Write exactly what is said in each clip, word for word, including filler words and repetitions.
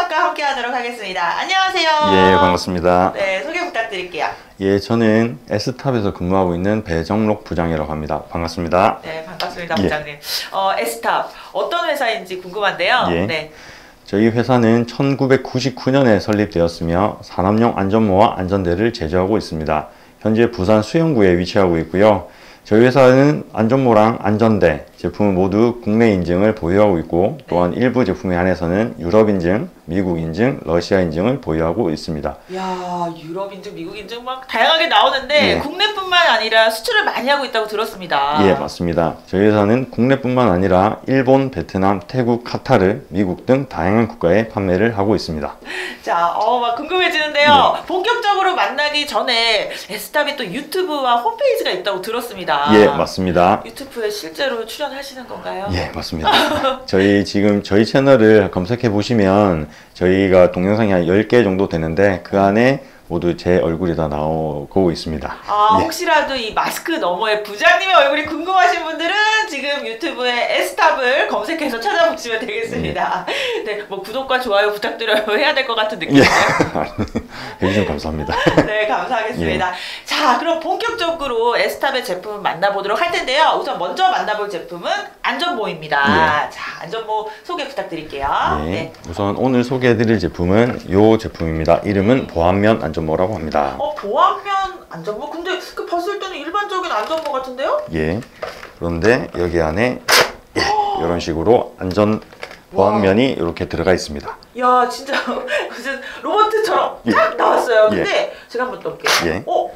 에스탑과 함께 하도록 하겠습니다. 안녕하세요. 예, 반갑습니다. 네, 소개 부탁드릴게요. 예, 저는 에스탑에서 근무하고 있는 배정록 부장이라고 합니다. 반갑습니다. 네, 반갑습니다, 예. 부장님. 어, 에스탑 어떤 회사인지 궁금한데요. 예. 네. 저희 회사는 천구백구십구 년에 설립되었으며 산업용 안전모와 안전대를 제조하고 있습니다. 현재 부산 수영구에 위치하고 있고요. 저희 회사는 안전모랑 안전대 제품은 모두 국내 인증을 보유하고 있고, 또한 일부 제품에 한해서는 유럽 인증, 미국 인증, 러시아 인증을 보유하고 있습니다. 이야, 유럽 인증, 미국 인증 막 다양하게 나오는데 예. 국내뿐만 아니라 수출을 많이 하고 있다고 들었습니다. 예, 맞습니다. 저희 회사는 국내뿐만 아니라 일본, 베트남, 태국, 카타르, 미국 등 다양한 국가에 판매를 하고 있습니다. 자, 어, 막 궁금해지는데요. 네. 본격적으로 만나기 전에 에스탑이 또 유튜브와 홈페이지가 있다고 들었습니다. 예, 맞습니다. 유튜브에 실제로 출연하시는 건가요? 예, 맞습니다. 저희 지금 저희 채널을 검색해 보시면 저희가 동영상이 한 열 개 정도 되는데 그 안에 모두 제 얼굴이 다 나오고 있습니다. 아, 예. 혹시라도 이 마스크 너머에 부장님의 얼굴이 궁금하신 분들은 지금 유튜브에 에스탑을 검색해서 찾아보시면 되겠습니다. 예. 네, 뭐 구독과 좋아요 부탁드려요 해야 될 것 같은 예. 느낌이에요. 해주셔서 감사합니다. 네, 감사하겠습니다. 예. 자, 그럼 본격적으로 에스탑의 제품을 만나보도록 할 텐데요. 우선 먼저 만나볼 제품은 안전모입니다. 예. 자, 안전모 소개 부탁드릴게요. 예. 네. 우선 오늘 소개해드릴 제품은 이 제품입니다. 이름은 보안면 안전모라고 합니다. 어, 보안면 안전모? 근데 그 봤을 때는 일반적인 안전모 같은데요? 예. 그런데 여기 안에 예, 이런 식으로 안전 보안면이 이렇게 들어가 있습니다. 야, 진짜 무슨 로봇처럼 예. 딱 나왔어요. 예. 근데 제가 한번 떠볼게요. 예. 어?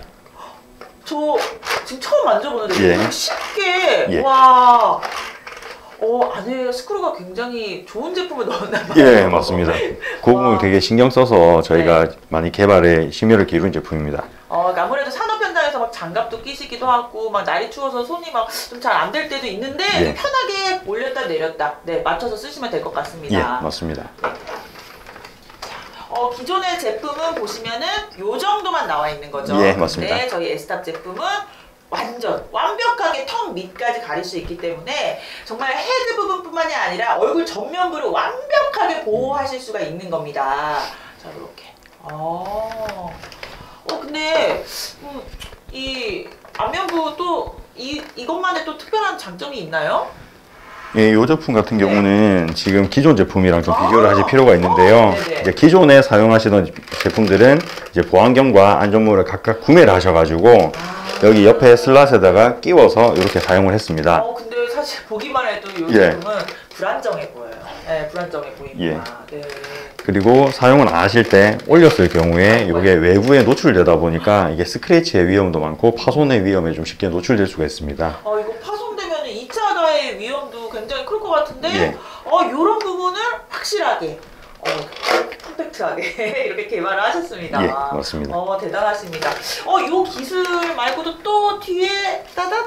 저 지금 처음 만져보는데 예. 너무 쉽게 예. 와. 어, 안에 스크루가 굉장히 좋은 제품을 넣었나 봐요. 예, 맞습니다. 그 부분 와. 되게 신경 써서 저희가 네. 많이 개발에 심혈을 기울인 제품입니다. 어, 그러니까 아무래도 산업 현장에서 막 장갑도 끼시기도 하고 막 날이 추워서 손이 막 좀 잘 안 될 때도 있는데 예. 편하게 올렸다 내렸다 네 맞춰서 쓰시면 될 것 같습니다. 예, 맞습니다. 어, 기존의 제품은 보시면은 요 정도만 나와 있는 거죠. 예, 맞습니다. 네, 저희 에스탑 제품은 완전 완벽하게 턱 밑까지 가릴 수 있기 때문에 정말 헤드 부분뿐만이 아니라 얼굴 전면부를 완벽하게 보호하실 수가 있는 겁니다. 자, 이렇게. 어, 어 근데 음, 이 안면부 또 이 이것만의 또 특별한 장점이 있나요? 예, 이 제품 같은 네. 경우는 지금 기존 제품이랑 좀 아. 비교를 하실 필요가 있는데요. 어, 네네. 이제 기존에 사용하시던 제품들은 이제 보안경과 안전모를 각각 구매를 하셔가지고 아. 여기 옆에 슬롯에다가 끼워서 이렇게 사용을 했습니다. 어, 근데 사실 보기만 해도 이 예. 제품은 불안정해 보여요. 네, 불안정해 보입니다. 네. 그리고 사용을 안 하실 때 올렸을 경우에 이게 외부에 노출되다 보니까 이게 스크래치의 위험도 많고 파손의 위험에 좀 쉽게 노출될 수가 있습니다. 어, 이거 파손되면 이 차 가해 위험도 굉장히 클 것 같은데, 예. 어, 이런 부분을 확실하게, 어, 컴팩트하게 이렇게 개발을 하셨습니다. 예, 맞습니다. 어, 대단하십니다. 어, 이 기술 말고도 또 뒤에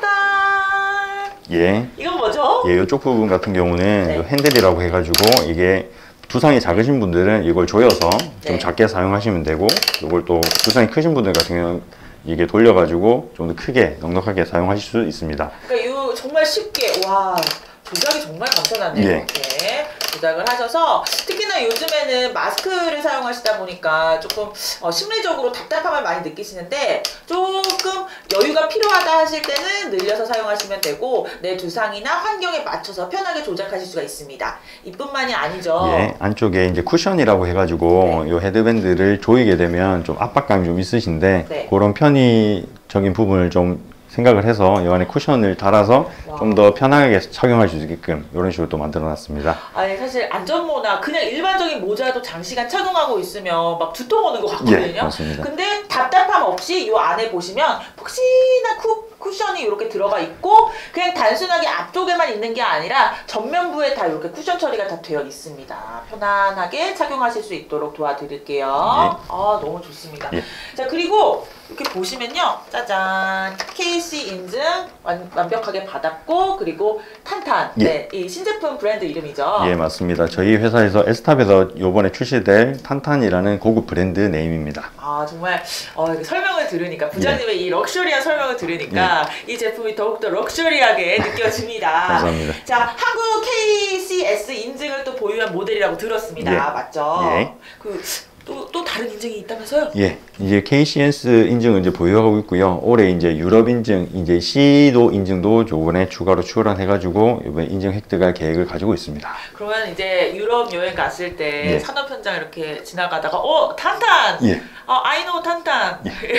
따다단. 예. 이건 뭐죠? 예, 이쪽 부분 같은 경우는 네. 이 핸들이라고 해가지고 이게 두상이 작으신 분들은 이걸 조여서 좀 네. 작게 사용하시면 되고, 이걸 또 두상이 크신 분들 같은 경우는 이게 돌려가지고 좀 더 크게 넉넉하게 사용하실 수 있습니다. 그러니까 이 정말 쉽게 와 조작이 정말 간편하네요. 예. 이렇게 조작을 하셔서 특히나 요즘에는 마스크를 사용하시다 보니까 조금 어, 심리적으로 답답함을 많이 느끼시는데 조금 여유가 필요하다 하실 때는 늘려서 사용하시면 되고 내 두상이나 환경에 맞춰서 편하게 조작하실 수가 있습니다. 이뿐만이 아니죠. 예, 안쪽에 이제 쿠션이라고 해가지고 네. 이 헤드밴드를 조이게 되면 좀 압박감이 좀 있으신데 네. 그런 편의적인 부분을 좀 생각을 해서 이 안에 쿠션을 달아서 와. 좀 더 편하게 착용할 수 있게끔 이런 식으로 또 만들어 놨습니다. 아니 사실 안전모나 그냥 일반적인 모자도 장시간 착용하고 있으면 막 두통 오는 것 같거든요. 예, 맞습니다. 근데 답답함 없이 이 안에 보시면 혹시나 쿠, 쿠션이 이렇게 들어가 있고 그냥 단순하게 앞쪽에만 있는 게 아니라 전면부에 다 이렇게 쿠션 처리가 다 되어 있습니다. 편안하게 착용하실 수 있도록 도와드릴게요. 아 너무 좋습니다. 예. 자 그리고 이렇게 보시면요, 짜잔, 케이씨 인증 완, 완벽하게 받았고 그리고 탄탄, 예. 네, 이 신제품 브랜드 이름이죠. 예, 맞습니다. 저희 회사에서 에스탑에서 이번에 출시될 탄탄이라는 고급 브랜드 네임입니다. 아 정말 어, 이렇게 설명을 들으니까 부장님의 이 럭셔리한 설명을 들으니까 이 제품이 더욱더 럭셔리하게 느껴집니다. 감사합니다. 자, 한국 케이씨 케이씨에스 인증을 또 보유한 모델이라고 들었습니다. 예. 맞죠? 예. 그 또, 또 다른 인증이 있다면서요? 예, 이제 케이씨에스 인증을 이제 보유하고 있고요. 올해 이제 유럽 인증, 이제 씨도 인증도 요번에 추가로 출원해가지고 이번에 인증 획득할 계획을 가지고 있습니다. 그러면 이제 유럽 여행 갔을 때 예. 산업 현장 이렇게 지나가다가 어 탄탄, 예. 어 아이노 탄탄.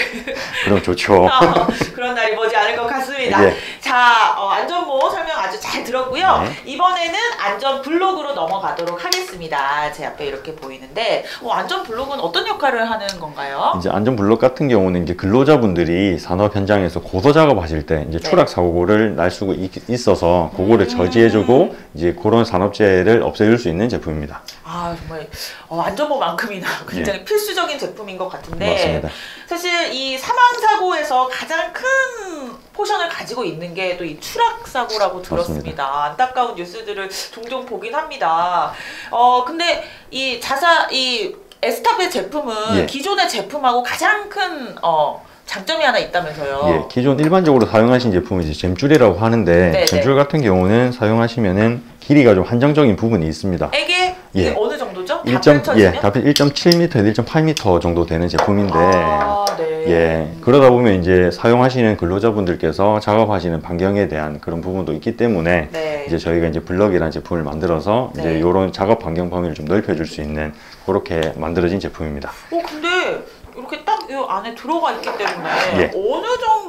그럼 좋죠. 어, 그런 날이 머지 않을 것 같습니다. 예. 자, 어, 안전모 설명 아주 잘 들었고요. 네. 이번에는 안전 블록으로 넘어가도록 하겠습니다. 제 앞에 이렇게 보이는데 어, 안전 블록은 어떤 역할을 하는 건가요? 이제 안전 블록 같은 경우는 이제 근로자분들이 산업 현장에서 고소 작업하실 때 이제 네. 추락 사고를 날 수가 있- 있어서 그거를 음. 저지해주고 이제 그런 산업재해를 없애줄 수 있는 제품입니다. 아 정말 어, 안전모만큼이나 굉장히 필수적인 제품인 것 같은데 맞습니다. 사실 이 사망 사고에서 가장 큰 포션을 가지고 있는 게 또 이 추락 사고라고 들었습니다. 맞습니다. 안타까운 뉴스들을 종종 보긴 합니다. 어 근데 이 자사 이 에스탑의 제품은 예. 기존의 제품하고 가장 큰 어, 장점이 하나 있다면서요. 예, 기존 일반적으로 사용하신 제품은 이제 잼줄이라고 하는데 네네. 잼줄 같은 경우는 사용하시면은 길이가 좀 한정적인 부분이 있습니다. 에게 예. 이게 어느 정도죠? 일. 다 펼쳐지면? 예, 답변 일 점 칠 미터에서 일 점 팔 미터 정도 되는 제품인데 아, 네. 예, 그러다 보면 이제 사용하시는 근로자분들께서 작업하시는 반경에 대한 그런 부분도 있기 때문에 네. 이제 저희가 이제 블럭이라는 제품을 만들어서 네. 이제 이런 작업 반경 범위를 좀 넓혀줄 수 있는 그렇게 만들어진 제품입니다. 어 근데 이렇게 딱 이 안에 들어가 있기 때문에 예. 어느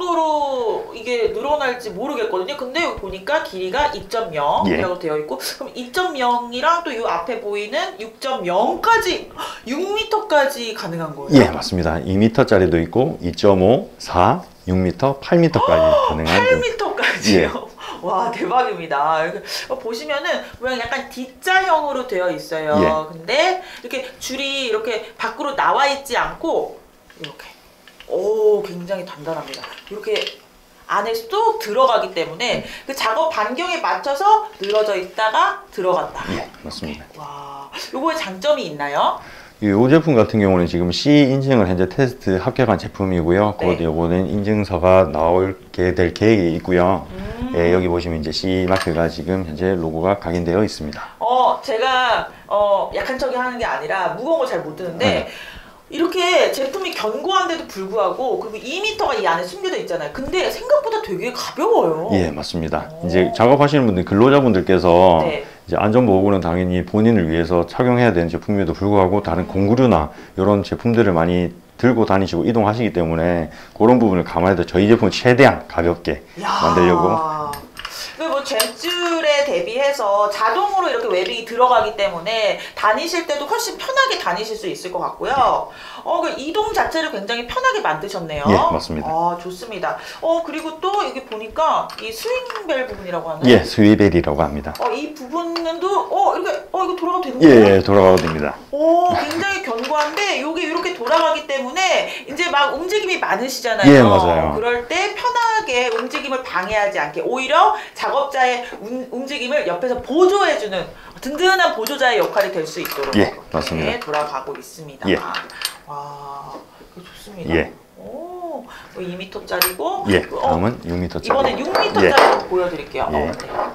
정도로 이게 늘어날지 모르겠거든요. 근데 여기 보니까 길이가 이 점 영이라고 예. 되어 있고 그럼 이 점 영이랑 또 이 앞에 보이는 육 점 영까지 육 미터까지 가능한 거예요? 예, 맞습니다. 이 미터짜리도 있고 이 점 오, 사, 육 미터, 팔 미터까지 가능한 팔 미터까지요? 예. 와 대박입니다. 이렇게 보시면은 모양 약간 D자형으로 되어 있어요. 예. 근데 이렇게 줄이 이렇게 밖으로 나와 있지 않고 이렇게 오 굉장히 단단합니다. 이렇게 안에 쏙 들어가기 때문에 그 작업 반경에 맞춰서 늘어져 있다가 들어갔다. 예, 맞습니다. 와 요거에 장점이 있나요? 이 제품 같은 경우는 지금 C 인증을 현재 테스트 합격한 제품이고요. 곧 네. 요거는 인증서가 나오게 될 계획이 있고요. 음. 예, 여기 보시면 이제 C 마크가 지금 현재 로고가 각인되어 있습니다. 어 제가 어 약한 척이 하는 게 아니라 무거운 거 잘 못 드는데 네. 이렇게 제품이 견고한데도 불구하고 그리고 이 미터가 이 안에 숨겨져 있잖아요. 근데 생각보다 되게 가벼워요. 예, 맞습니다. 오. 이제 작업하시는 분들, 근로자분들께서 네. 이제 안전보호구는 당연히 본인을 위해서 착용해야 되는 제품임에도 불구하고 다른 공구류나 이런 제품들을 많이 들고 다니시고 이동하시기 때문에 그런 부분을 감안해서 저희 제품은 최대한 가볍게 야. 만들려고. 근데 뭐 잼줄에 대비해서 자동으로 이렇게 웨빙이 들어가기 때문에 다니실 때도 훨씬 편하게 다니실 수 있을 것 같고요. 어, 그 이동 자체를 굉장히 편하게 만드셨네요. 예, 맞습니다. 아, 좋습니다. 어, 그리고 또 여기 보니까 이 스윙벨 부분이라고 하나요? 예, 스위벨이라고 합니다. 어, 이 부분도 어, 이렇게 어, 이거 돌아가도 되는 예, 거예요? 예, 돌아가도 됩니다. 오, 굉장히 견고한데 이게 이렇게 돌아가기 때문에 이제 막 움직임이 많으시잖아요. 예, 맞아요. 그럴 때 편하게 움직임을 방해하지 않게 오히려 작업자의 움, 움직임을 옆에서 보조해주는 든든한 보조자의 역할이 될 수 있도록 예, 맞습니다. 이렇게 돌아가고 있습니다. 예. 와, 이거 좋습니다. 예. 오, 이 미터짜리고 예, 다음은 육 미터짜리. 이번엔 육 미터짜리 예. 보여드릴게요. 예. 어,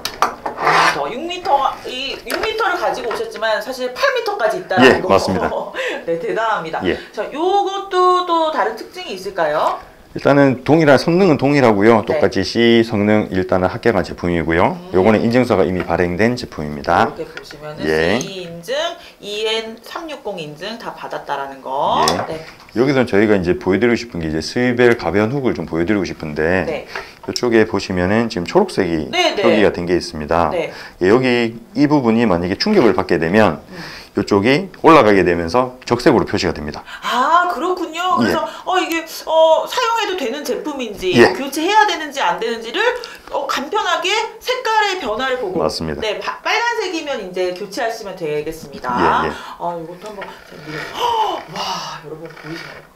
네. 육 미터, 이 육 미터를 가지고 오셨지만 사실 팔 미터까지 있다는 예, 거. 맞습니다. 네, 대단합니다. 예. 자, 요것도 또 다른 특징이 있을까요? 일단은 동일한 성능은 동일하고요. 네. 똑같이 C 성능 일단은 합격한 제품이고요. 음. 요거는 인증서가 이미 발행된 제품입니다. 이렇게 보시면은 예. C 인증, 이 엔 삼백육십 인증 다 받았다라는 거. 예. 네. 여기서는 저희가 이제 보여드리고 싶은 게 이제 스위벨 가변 훅을 좀 보여드리고 싶은데 네. 이쪽에 보시면은 지금 초록색이 네, 네. 표기가 된 게 있습니다. 네. 예, 여기 이 부분이 만약에 충격을 받게 되면 음. 이쪽이 올라가게 되면서 적색으로 표시가 됩니다. 아 그렇군요. 그래서 어 이게 어 사용해도 되는 제품인지 예. 교체해야 되는지 안 되는지를 어, 간편하게 색깔의 변화를 보고 맞습니다. 네 바, 빨간색이면 이제 교체하시면 되겠습니다. 예, 예. 아 이것도 한번 제가 밀어. 헉, 와 여러분 보이시나요?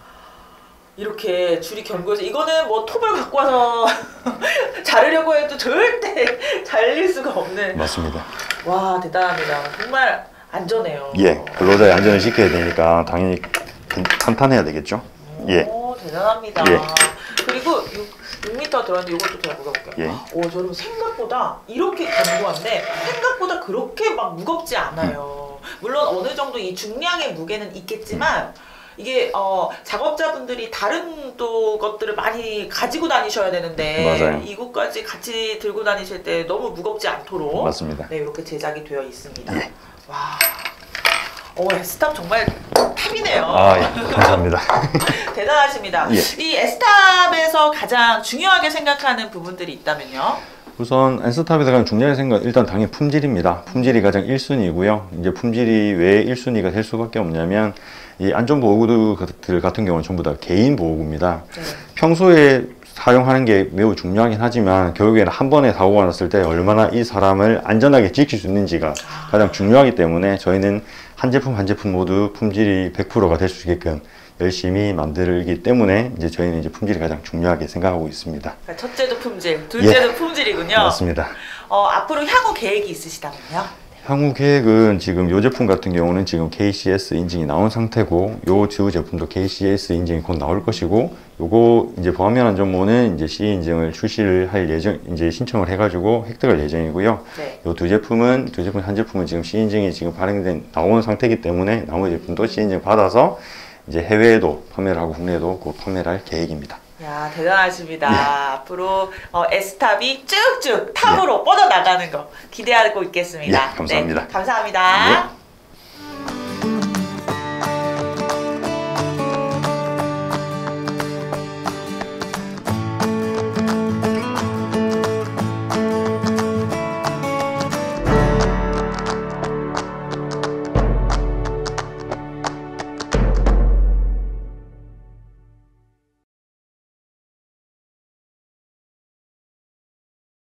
이렇게 줄이 견고해서 이거는 뭐 톱을 갖고 와서 자르려고 해도 절대 잘릴 수가 없는. 맞습니다. 와 대단합니다. 정말 안전해요. 예, 근로자의 안전을 지켜야 되니까 당연히 탄탄해야 되겠죠. 예. 오, 대단합니다. 예. 그리고 요, 육 미터 들었는데 이것도 제가 물어볼게요. 예. 오, 저 여러분 생각보다 이렇게 견고한데 생각보다 그렇게 막 무겁지 않아요. 물론 어느 정도 이 중량의 무게는 있겠지만 이게 어, 작업자분들이 다른 또 것들을 많이 가지고 다니셔야 되는데 맞아요. 이것까지 같이 들고 다니실 때 너무 무겁지 않도록 맞습니다. 네, 이렇게 제작이 되어 있습니다. 예. 와, 어, S탑 정말 탑이네요. 아, 예. 감사합니다. 대단하십니다. 예. 이 S탑에서 가장 중요하게 생각하는 부분들이 있다면요? 우선 S탑에서 가장 중요하게 생각 일단 당연히 품질입니다. 품질이 가장 일 순위고요. 이제 품질이 왜 일 순위가 될 수밖에 없냐면 이 안전보호구들 같은 경우는 전부 다 개인 보호구입니다. 네. 평소에 사용하는 게 매우 중요하긴 하지만 결국에는 한 번에 사고가 났을 때 얼마나 이 사람을 안전하게 지킬 수 있는지가 가장 중요하기 때문에 저희는 한 제품 한 제품 모두 품질이 백 퍼센트가 될 수 있게끔 열심히 만들기 때문에 이제 저희는 이제 품질이 가장 중요하게 생각하고 있습니다. 그러니까 첫째도 품질, 둘째도 예. 품질이군요. 맞습니다. 어, 앞으로 향후 계획이 있으시다면요? 향후 계획은 지금 이 제품 같은 경우는 지금 케이씨에스 인증이 나온 상태고 요 두 제품도 케이씨에스 인증이 곧 나올 것이고 요거 이제 보안면 안전모는 이제 씨이 인증을 출시를 할 예정 이제 신청을 해가지고 획득할 예정이고요. 네. 요 두 제품은 두 제품 한 제품은 지금 씨이 인증이 지금 발행된 나온 상태이기 때문에 나머지 제품도 씨이 인증 받아서 이제 해외에도 판매를 하고 국내에도 곧 판매를 할 계획입니다. 야, 대단하십니다. 예. 앞으로 어, S탑이 쭉쭉 탑으로 뻗어나가는 거 기대하고 있겠습니다. 예, 감사합니다. 네, 감사합니다. 예.